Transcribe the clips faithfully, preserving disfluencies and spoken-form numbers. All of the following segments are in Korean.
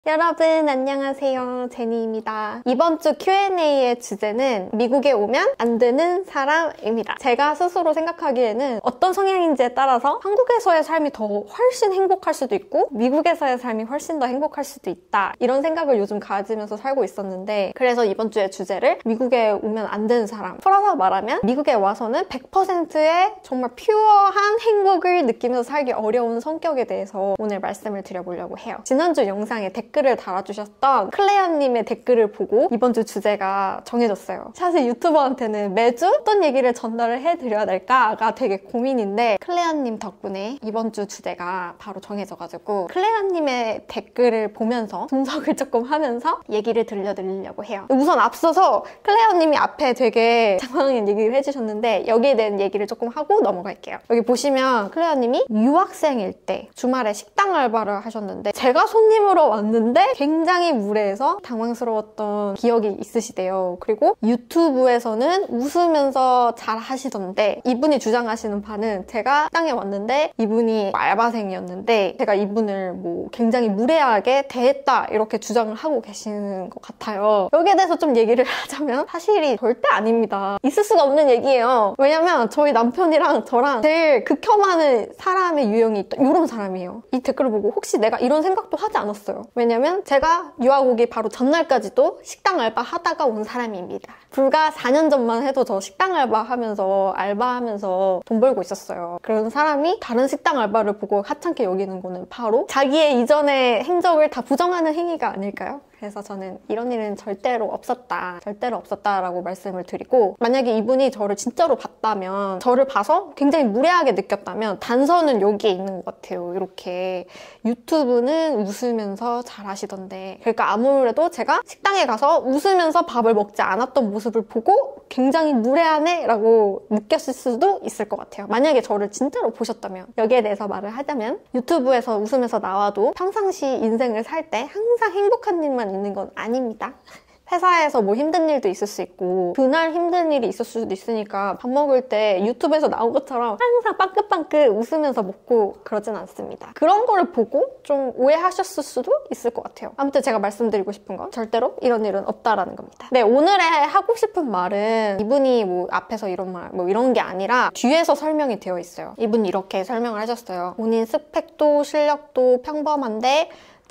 여러분 안녕하세요, 제니입니다. 이번 주 큐 앤 에이의 주제는 미국에 오면 안 되는 사람입니다. 제가 스스로 생각하기에는 어떤 성향인지에 따라서 한국에서의 삶이 더 훨씬 행복할 수도 있고 미국에서의 삶이 훨씬 더 행복할 수도 있다, 이런 생각을 요즘 가지면서 살고 있었는데, 그래서 이번 주의 주제를 미국에 오면 안 되는 사람, 풀어서 말하면 미국에 와서는 백 퍼센트의 정말 퓨어한 행복을 느끼면서 살기 어려운 성격에 대해서 오늘 말씀을 드려보려고 해요. 지난주 영상에 댓글 댓글을 달아주셨던 클레어님의 댓글을 보고 이번 주 주제가 정해졌어요. 사실 유튜버한테는 매주 어떤 얘기를 전달을 해드려야 될까가 되게 고민인데, 클레어님 덕분에 이번 주 주제가 바로 정해져가지고 클레어님의 댓글을 보면서 분석을 조금 하면서 얘기를 들려드리려고 해요. 우선 앞서서 클레어님이 앞에 되게 장황한 얘기를 해주셨는데 여기에 대한 얘기를 조금 하고 넘어갈게요. 여기 보시면 클레어님이 유학생일 때 주말에 식당 알바를 하셨는데, 제가 손님으로 왔는데 근데 굉장히 무례해서 당황스러웠던 기억이 있으시대요. 그리고 유튜브에서는 웃으면서 잘 하시던데, 이분이 주장하시는 바는 제가 식당에 왔는데 이분이 알바생이었는데 제가 이분을 뭐 굉장히 무례하게 대했다, 이렇게 주장을 하고 계시는 것 같아요. 여기에 대해서 좀 얘기를 하자면 사실이 절대 아닙니다. 있을 수가 없는 얘기예요. 왜냐면 저희 남편이랑 저랑 제일 극혐하는 사람의 유형이 이런 사람이에요. 이 댓글을 보고 혹시 내가 이런 생각도 하지 않았어요. 왜냐면 제가 유학 오기 바로 전날까지도 식당 알바 하다가 온 사람입니다. 불과 사 년 전만 해도 저 식당 알바 하면서 알바하면서 돈 벌고 있었어요. 그런 사람이 다른 식당 알바를 보고 하찮게 여기는 거는 바로 자기의 이전의 행적을 다 부정하는 행위가 아닐까요? 그래서 저는 이런 일은 절대로 없었다, 절대로 없었다라고 말씀을 드리고, 만약에 이분이 저를 진짜로 봤다면, 저를 봐서 굉장히 무례하게 느꼈다면 단서는 여기에 있는 것 같아요. 이렇게 유튜브는 웃으면서 잘 하시던데, 그러니까 아무래도 제가 식당에 가서 웃으면서 밥을 먹지 않았던 모습을 보고 굉장히 무례하네 라고 느꼈을 수도 있을 것 같아요. 만약에 저를 진짜로 보셨다면. 여기에 대해서 말을 하자면, 유튜브에서 웃으면서 나와도 평상시 인생을 살 때 항상 행복한 일만 있는 건 아닙니다. 회사에서 뭐 힘든 일도 있을 수 있고 그날 힘든 일이 있을 수도 있으니까 밥 먹을 때 유튜브에서 나온 것처럼 항상 빵긋빵긋 웃으면서 먹고 그러진 않습니다. 그런 거를 보고 좀 오해하셨을 수도 있을 것 같아요. 아무튼 제가 말씀드리고 싶은 건 절대로 이런 일은 없다라는 겁니다. 네, 오늘의 하고 싶은 말은 이분이 뭐 앞에서 이런 말 뭐 이런 게 아니라 뒤에서 설명이 되어 있어요. 이분이 이렇게 설명을 하셨어요. 본인 스펙도 실력도 평범한데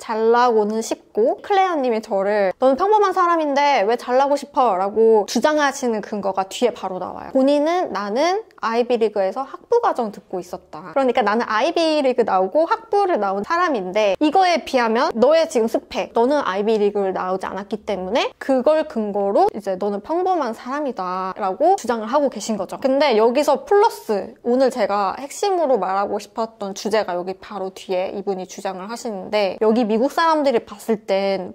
잘나고는 싶고, 클레어님이 저를 너는 평범한 사람인데 왜 잘나고 싶어? 라고 주장하시는 근거가 뒤에 바로 나와요. 본인은 나는 아이비리그에서 학부과정 듣고 있었다. 그러니까 나는 아이비리그 나오고 학부를 나온 사람인데 이거에 비하면 너의 지금 스펙, 너는 아이비리그를 나오지 않았기 때문에 그걸 근거로 이제 너는 평범한 사람이다 라고 주장을 하고 계신 거죠. 근데 여기서 플러스 오늘 제가 핵심으로 말하고 싶었던 주제가 여기 바로 뒤에 이분이 주장을 하시는데, 여기 미국 사람들이 봤을 땐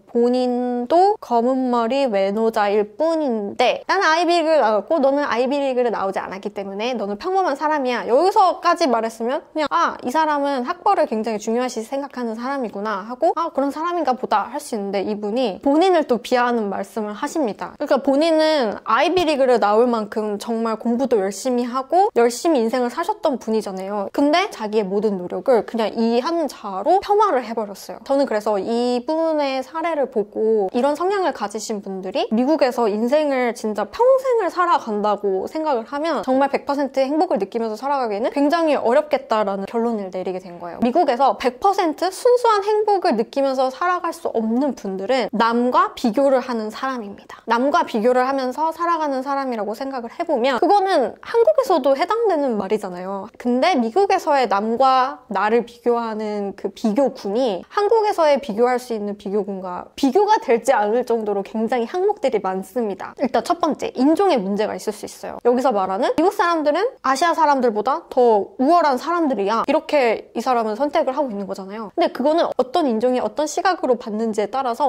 본인도 검은 머리 외노자일 뿐인데 나는 아이비리그를 나왔고 너는 아이비리그를 나오지 않았기 때문에 너는 평범한 사람이야, 여기서까지 말했으면 그냥 아, 이 사람은 학벌을 굉장히 중요시 생각하는 사람이구나 하고 아, 그런 사람인가 보다 할 수 있는데, 이분이 본인을 또 비하하는 말씀을 하십니다. 그러니까 본인은 아이비리그를 나올 만큼 정말 공부도 열심히 하고 열심히 인생을 사셨던 분이잖아요. 근데 자기의 모든 노력을 그냥 이 한 자로 폄하를 해버렸어요. 저는 그래서 이분의 사례를 보고 이런 성향을 가지신 분들이 미국에서 인생을 진짜 평생을 살아간다고 생각을 하면 정말 백 퍼센트 행복을 느끼면서 살아가기에는 굉장히 어렵겠다라는 결론을 내리게 된 거예요. 미국에서 백 퍼센트 순수한 행복을 느끼면서 살아갈 수 없는 분들은 남과 비교를 하는 사람입니다. 남과 비교를 하면서 살아가는 사람이라고 생각을 해보면 그거는 한국에서도 해당되는 말이잖아요. 근데 미국에서의 남과 나를 비교하는 그 비교군이 한국에서의 비교할 수 있는 비교군과 비교가 되지 않을 정도로 굉장히 항목들이 많습니다. 일단 첫 번째, 인종의 문제가 있을 수 있어요. 여기서 말하는 미국 사람들은 아시아 사람들보다 더 우월한 사람들이야, 이렇게 이 사람은 선택을 하고 있는 거잖아요. 근데 그거는 어떤 인종이 어떤 시각으로 봤는지에 따라서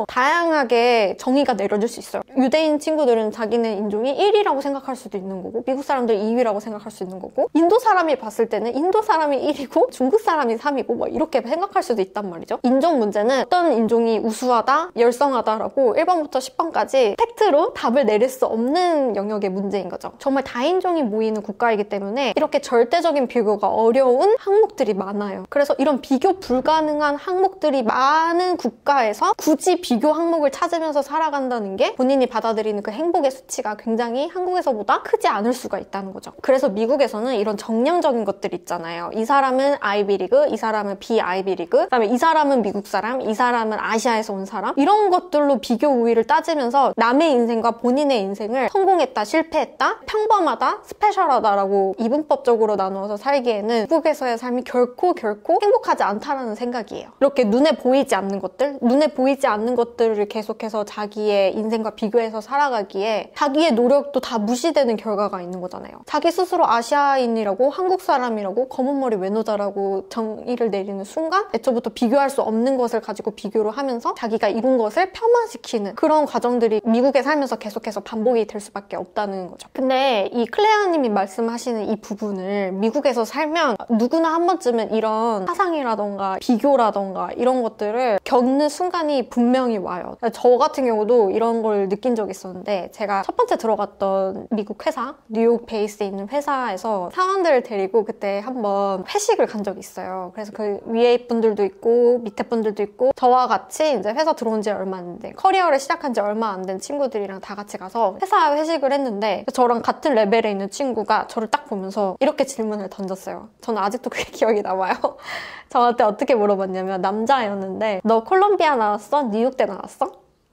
다양하게 정의가 내려질 수 있어요. 유대인 친구들은 자기네 인종이 일 위라고 생각할 수도 있는 거고, 미국 사람들이 이 위라고 생각할 수 있는 거고, 인도 사람이 봤을 때는 인도 사람이 일 위고 중국 사람이 삼 위고 뭐 이렇게 생각할 수도 있단 말이죠. 인종 문제는 어떤 인종이 우수하다, 열성하다라고 일 번부터 십 번까지 팩트로 답을 내릴 수 없는 영역의 문제인 거죠. 정말 다인종이 모이는 국가이기 때문에 이렇게 절대적인 비교가 어려운 항목들이 많아요. 그래서 이런 비교 불가능한 항목들이 많은 국가에서 굳이 비교 항목을 찾으면서 살아간다는 게 본인이 받아들이는 그 행복의 수치가 굉장히 한국에서보다 크지 않을 수가 있다는 거죠. 그래서 미국에서는 이런 정량적인 것들 있잖아요. 이 사람은 아이비리그, 이 사람은 비아이비리그, 그다음에 이 사람은 미국 사람, 이 사람은 아시아에서 온 사람, 이런 것들로 비교 우위를 따지면서 남의 인생과 본인의 인생을 성공했다, 실패했다, 평범하다, 스페셜하다라고 이분법적으로 나누어서 살기에는 미국에서의 삶이 결코 결코 행복하지 않다라는 생각이에요. 이렇게 눈에 보이지 않는 것들, 눈에 보이지 않는 것들을 계속해서 자기의 인생과 비교해서 살아가기에 자기의 노력도 다 무시되는 결과가 있는 거잖아요. 자기 스스로 아시아인이라고, 한국 사람이라고, 검은 머리 외노자라고 정의를 내리는 순간 애초부터 비교할 수 없는 것을 가지고 비교를 하면서 자기가 이룬 것을 폄하시키는 그런 과정들이 미국에 살면서 계속해서 반복이 될 수밖에 없다는 거죠. 근데 이 클레어님이 말씀하시는 이 부분을 미국에서 살면 누구나 한 번쯤은 이런 사상이라던가 비교라던가 이런 것들을 겪는 순간이 분명히 와요. 저 같은 경우도 이런 걸 느낀 적이 있었는데, 제가 첫 번째 들어갔던 미국 회사, 뉴욕 베이스에 있는 회사에서 사원들을 데리고 그때 한번 회식을 간 적이 있어요. 그래서 그 위에 분들도 있고 밑에 분들도 있고 저와 같이 이제 회사 들어온 지 얼마 안 돼, 커리어를 시작한 지 얼마 안 된 친구들이랑 다 같이 가서 회사 회식을 했는데, 저랑 같은 레벨에 있는 친구가 저를 딱 보면서 이렇게 질문을 던졌어요. 저는 아직도 그게 기억이 남아요. 저한테 어떻게 물어봤냐면, 남자였는데 너 콜롬비아 나왔어? 뉴욕대 나왔어?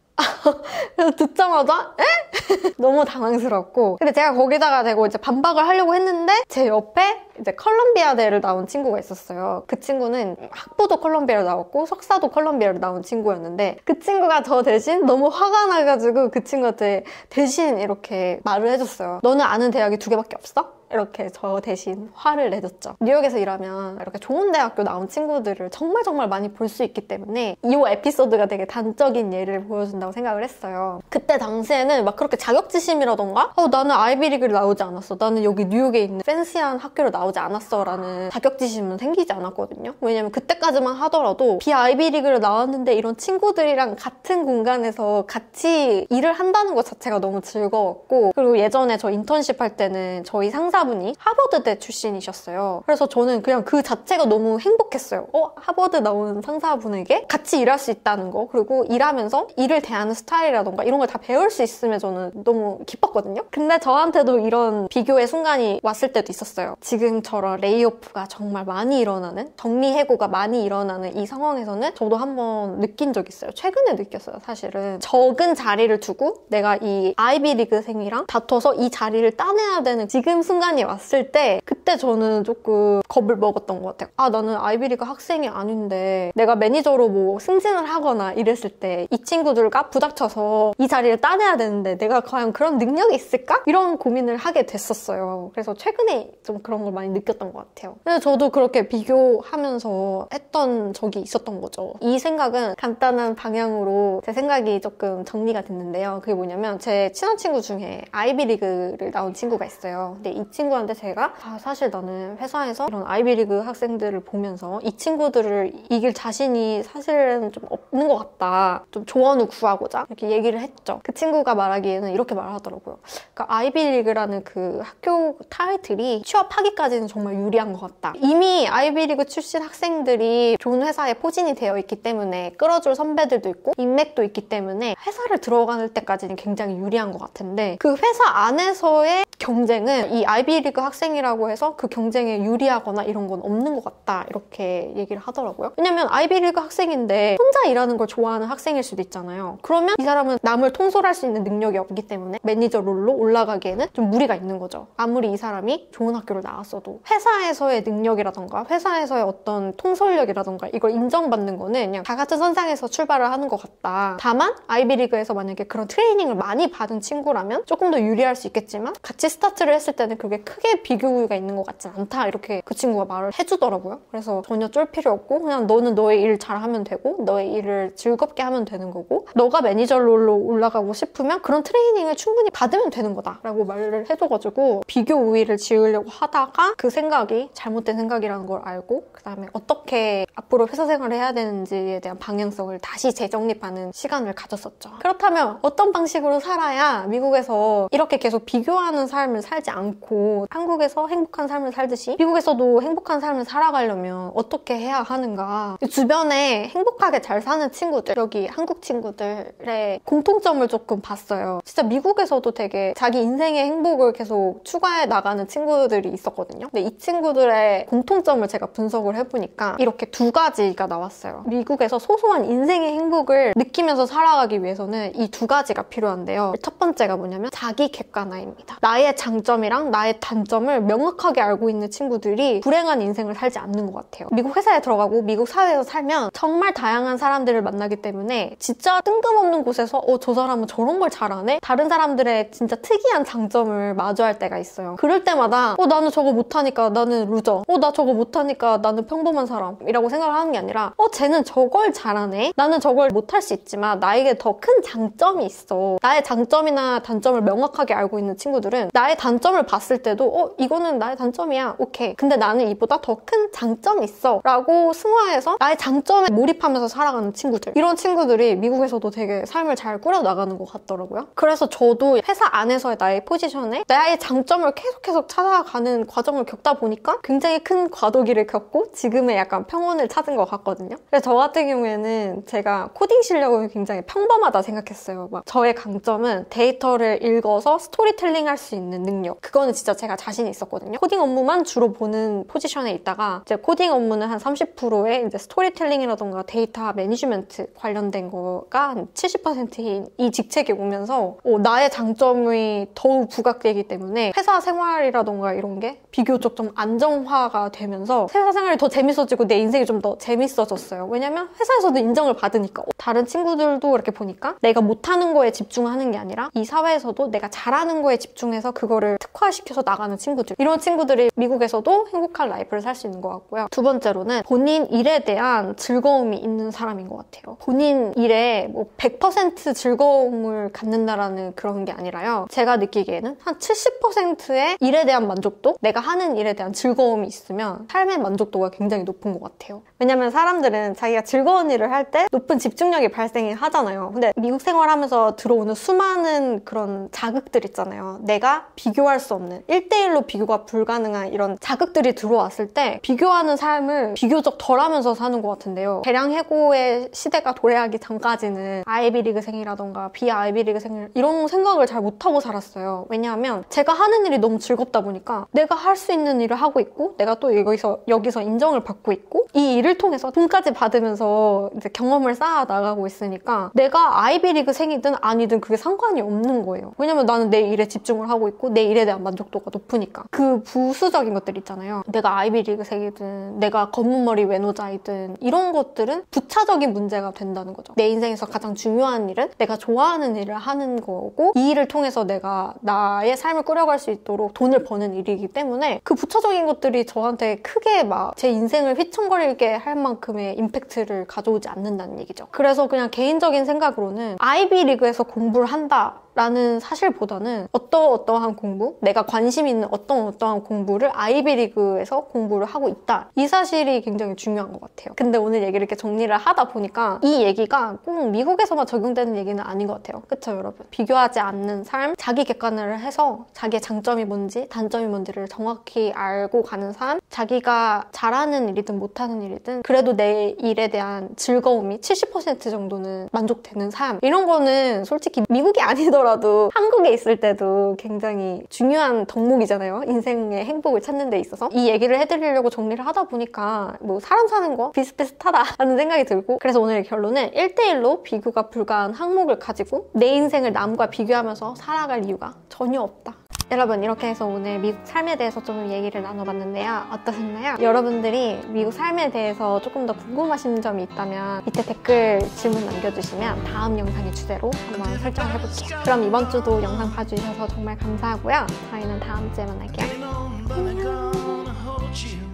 그래서 듣자마자 에? 너무 당황스럽고, 근데 제가 거기다가 대고 이제 반박을 하려고 했는데 제 옆에 이제 컬럼비아대를 나온 친구가 있었어요. 그 친구는 학부도 컬럼비아를 나왔고 석사도 컬럼비아를 나온 친구였는데, 그 친구가 저 대신 너무 화가 나가지고 그 친구한테 대신 이렇게 말을 해줬어요. 너는 아는 대학이 두 개밖에 없어? 이렇게 저 대신 화를 내줬죠. 뉴욕에서 일하면 이렇게 좋은 대학교 나온 친구들을 정말 정말 많이 볼 수 있기 때문에 이 에피소드가 되게 단적인 예를 보여준다고 생각을 했어요. 그때 당시에는 막 그렇게 자격지심이라던가 어, 나는 아이비리그를 나오지 않았어, 나는 여기 뉴욕에 있는 팬시한 학교를 나오지 않았어 라는 자격지심은 생기지 않았거든요. 왜냐면 그때까지만 하더라도 비아이비리그를 나왔는데 이런 친구들이랑 같은 공간에서 같이 일을 한다는 것 자체가 너무 즐거웠고, 그리고 예전에 저 인턴십 할 때는 저희 상사 분이 하버드대 출신이셨어요. 그래서 저는 그냥 그 자체가 너무 행복했어요. 어? 하버드 나오는 상사분에게 같이 일할 수 있다는 거, 그리고 일하면서 일을 대하는 스타일이라던가 이런 걸 다 배울 수 있으면 저는 너무 기뻤거든요. 근데 저한테도 이런 비교의 순간이 왔을 때도 있었어요. 지금처럼 레이오프가 정말 많이 일어나는, 정리해고가 많이 일어나는 이 상황에서는 저도 한번 느낀 적 있어요. 최근에 느꼈어요. 사실은 적은 자리를 두고 내가 이 아이비리그생이랑 다퉈서 이 자리를 따내야 되는 지금 순간이 왔을 때, 그때 저는 조금 겁을 먹었던 것 같아요. 아, 나는 아이비리그 학생이 아닌데 내가 매니저로 뭐 승진을 하거나 이랬을 때 이 친구들과 부닥쳐서 이 자리를 따내야 되는데 내가 과연 그런 능력이 있을까? 이런 고민을 하게 됐었어요. 그래서 최근에 좀 그런 걸 많이 느꼈던 것 같아요. 근데 저도 그렇게 비교하면서 했던 적이 있었던 거죠. 이 생각은 간단한 방향으로 제 생각이 조금 정리가 됐는데요. 그게 뭐냐면, 제 친한 친구 중에 아이비리그를 나온 친구가 있어요. 근데 이 친구한테 제가 아, 사실 나는 회사에서 이런 아이비리그 학생들을 보면서 이 친구들을 이길 자신이 사실은 좀 없는 것 같다, 좀 조언을 구하고자 이렇게 얘기를 했죠. 그 친구가 말하기에는 이렇게 말하더라고요. 그러니까 아이비리그라는 그 학교 타이틀이 취업하기까지는 정말 유리한 것 같다. 이미 아이비리그 출신 학생들이 좋은 회사에 포진이 되어 있기 때문에 끌어줄 선배들도 있고 인맥도 있기 때문에 회사를 들어갈 때까지는 굉장히 유리한 것 같은데, 그 회사 안에서의 경쟁은 이 아이비리그 학생이라고 해서 그 경쟁에 유리하거나 이런 건 없는 것 같다, 이렇게 얘기를 하더라고요. 왜냐면 아이비리그 학생인데 혼자 일하는 걸 좋아하는 학생일 수도 있잖아요. 그러면 이 사람은 남을 통솔할 수 있는 능력이 없기 때문에 매니저 롤로 올라가기에는 좀 무리가 있는 거죠. 아무리 이 사람이 좋은 학교를 나왔어도 회사에서의 능력이라던가 회사에서의 어떤 통솔력이라던가 이걸 인정받는 거는 그냥 다 같은 선상에서 출발을 하는 것 같다. 다만 아이비리그에서 만약에 그런 트레이닝을 많이 받은 친구라면 조금 더 유리할 수 있겠지만, 같이 스타트를 했을 때는 그게 크게 비교 우위가 있는 되는 것 같진 않다 이렇게 그 친구가 말을 해주더라고요. 그래서 전혀 쫄 필요 없고 그냥 너는 너의 일 잘하면 되고 너의 일을 즐겁게 하면 되는 거고 너가 매니저로 올라가고 싶으면 그런 트레이닝을 충분히 받으면 되는 거다 라고 말을 해줘가지고 비교 우위를 지으려고 하다가 그 생각이 잘못된 생각이라는 걸 알고 그 다음에 어떻게 앞으로 회사 생활을 해야 되는지에 대한 방향성을 다시 재정립하는 시간을 가졌었죠. 그렇다면 어떤 방식으로 살아야 미국에서 이렇게 계속 비교하는 삶을 살지 않고 한국에서 행복한 삶을 살듯이 미국에서도 행복한 삶을 살아가려면 어떻게 해야 하는가. 주변에 행복하게 잘 사는 친구들, 여기 한국 친구들의 공통점을 조금 봤어요. 진짜 미국에서도 되게 자기 인생의 행복을 계속 추구해 나가는 친구들이 있었거든요. 근데 이 친구들의 공통점을 제가 분석을 해보니까 이렇게 두 가지가 나왔어요. 미국에서 소소한 인생의 행복을 느끼면서 살아가기 위해서는 이 두 가지가 필요한데요. 첫 번째가 뭐냐면 자기 객관화입니다. 나의 장점이랑 나의 단점을 명확하게 알고 있는 친구들이 불행한 인생을 살지 않는 것 같아요. 미국 회사에 들어가고 미국 사회에서 살면 정말 다양한 사람들을 만나기 때문에 진짜 뜬금없는 곳에서 어, 저 사람은 저런 걸 잘하네? 다른 사람들의 진짜 특이한 장점을 마주할 때가 있어요. 그럴 때마다 어, 나는 저거 못하니까 나는 루저. 어, 나 저거 못하니까 나는 평범한 사람이라고 생각을 하는 게 아니라 어, 쟤는 저걸 잘하네? 나는 저걸 못할 수 있지만 나에게 더 큰 장점이 있어. 나의 장점이나 단점을 명확하게 알고 있는 친구들은 나의 단점을 봤을 때도 어, 이거는 나의 단점이야. 오케이. 근데 나는 이보다 더 큰 장점이 있어. 라고 승화해서 나의 장점에 몰입하면서 살아가는 친구들. 이런 친구들이 미국에서도 되게 삶을 잘 꾸려나가는 것 같더라고요. 그래서 저도 회사 안에서의 나의 포지션에 나의 장점을 계속 계속 찾아가는 과정을 겪다 보니까 굉장히 큰 과도기를 겪고 지금의 약간 평온을 찾은 것 같거든요. 그래서 저 같은 경우에는 제가 코딩 실력은 굉장히 평범하다 생각했어요. 막 저의 강점은 데이터를 읽어서 스토리텔링 할 수 있는 능력. 그거는 진짜 제가 자신이 있었거든요. 코딩 업무만 주로 보는 포지션에 있다가 이제 코딩 업무는 한 삼십 퍼센트에 이제 스토리텔링이라던가 데이터 매니지먼트 관련된 거가 한 칠십 퍼센트인 이 직책이 오면서 어, 나의 장점이 더욱 부각되기 때문에 회사 생활이라던가 이런 게 비교적 좀 안정화가 되면서 회사 생활이 더 재밌어지고 내 인생이 좀 더 재밌어졌어요. 왜냐면 회사에서도 인정을 받으니까. 어, 다른 친구들도 이렇게 보니까 내가 못하는 거에 집중하는 게 아니라 이 사회에서도 내가 잘하는 거에 집중해서 그거를 특화시켜서 나가는 친구들. 이런 친구들이 미국에서도 행복한 라이프를 살 수 있는 것 같고요. 두 번째로는 본인 일에 대한 즐거움이 있는 사람인 것 같아요. 본인 일에 뭐 백 퍼센트 즐거움을 갖는다라는 그런 게 아니라요. 제가 느끼기에는 한 칠십 퍼센트의 일에 대한 만족도? 내가 하는 일에 대한 즐거움이 있으면 삶의 만족도가 굉장히 높은 것 같아요. 왜냐면 사람들은 자기가 즐거운 일을 할 때 높은 집중력이 발생하잖아요. 근데 미국 생활하면서 들어오는 수많은 그런 자극들 있잖아요. 내가 비교할 수 없는 일 대일로 비교가 불가능한 이런 자극들이 들어왔을 때 비교하는 삶을 비교적 덜 하면서 사는 것 같은데요. 대량 해고의 시대가 도래하기 전까지는 아이비리그생이라던가 비아이비리그생 이런 생각을 잘 못하고 살았어요. 왜냐하면 제가 하는 일이 너무 즐겁다 보니까 내가 할 수 있는 일을 하고 있고 내가 또 여기서 여기서 인정을 받고 있고 이 일을 통해서 돈까지 받으면서 이제 경험을 쌓아 나가고 있으니까 내가 아이비리그생이든 아니든 그게 상관이 없는 거예요. 왜냐면 나는 내 일에 집중을 하고 있고 내 일에 대한 만족도가 높으니까. 그 부수적인 것들 있잖아요. 내가 아이비리그생이든 내가 검은머리 외노자이든 이런 것들은 부차적인 문제가 된다는 거죠. 내 인생에서 가장 중요한 일은 내가 좋아하는 일을 하는 거고 이 일을 통해서 내가 나의 삶을 꾸려갈 수 있도록 돈을 버는 일이기 때문에 그 부차적인 것들이 저한테 크게 막 제 인생을 휘청거리게 할 만큼의 임팩트를 가져오지 않는다는 얘기죠. 그래서 그냥 개인적인 생각으로는 아이비리그에서 공부를 한다 라는 사실보다는 어떠어떠한 공부, 내가 관심 있는 어떤 어떠한 공부를 아이비리그에서 공부를 하고 있다. 이 사실이 굉장히 중요한 것 같아요. 근데 오늘 얘기를 이렇게 정리를 하다 보니까 이 얘기가 꼭 미국에서만 적용되는 얘기는 아닌 것 같아요. 그쵸, 여러분? 비교하지 않는 삶, 자기 객관화를 해서 자기의 장점이 뭔지, 단점이 뭔지를 정확히 알고 가는 삶, 자기가 잘하는 일이든 못하는 일이든 그래도 내 일에 대한 즐거움이 칠십 퍼센트 정도는 만족되는 삶. 이런 거는 솔직히 미국이 아니더라도 라도 한국에 있을 때도 굉장히 중요한 덕목이잖아요. 인생의 행복을 찾는 데 있어서. 이 얘기를 해드리려고 정리를 하다 보니까 뭐 사람 사는 거 비슷비슷하다라는 생각이 들고 그래서 오늘의 결론은 일 대일로 비교가 불가한 항목을 가지고 내 인생을 남과 비교하면서 살아갈 이유가 전혀 없다. 여러분, 이렇게 해서 오늘 미국 삶에 대해서 좀 얘기를 나눠봤는데요. 어떠셨나요? 여러분들이 미국 삶에 대해서 조금 더 궁금하신 점이 있다면 밑에 댓글 질문 남겨주시면 다음 영상의 주제로 한번 설정을 해볼게요. 그럼 이번 주도 영상 봐주셔서 정말 감사하고요. 저희는 다음 주에 만날게요. But I'm gonna hold you